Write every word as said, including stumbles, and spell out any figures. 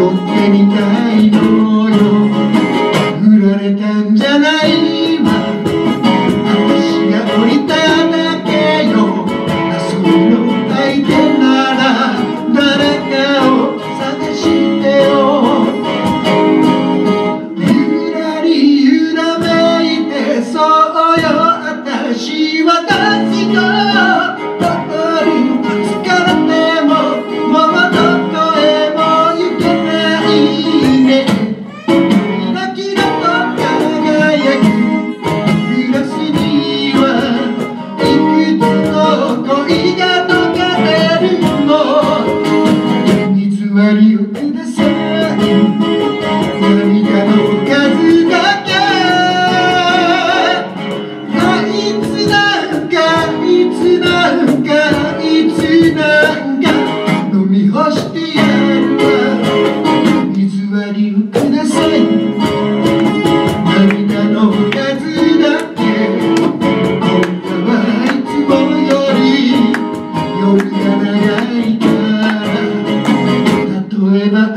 寄ってみたいのよ。振られたんじゃないわ、私が降りただけよ。遊びの相手なら誰かを探してよ。ゆらりゆらめいてそうよ、私は私のことに疲れてももうどこへも行けないね。キラキラと輝くグラスにはいくつの恋が溶けてるの。偽りをください、涙の数だけ。あいつなんかいつなんかいつなんか飲み干してやるわ。偽りをください、涙の数だけ。今夜はいつもより夜が長いから、例えば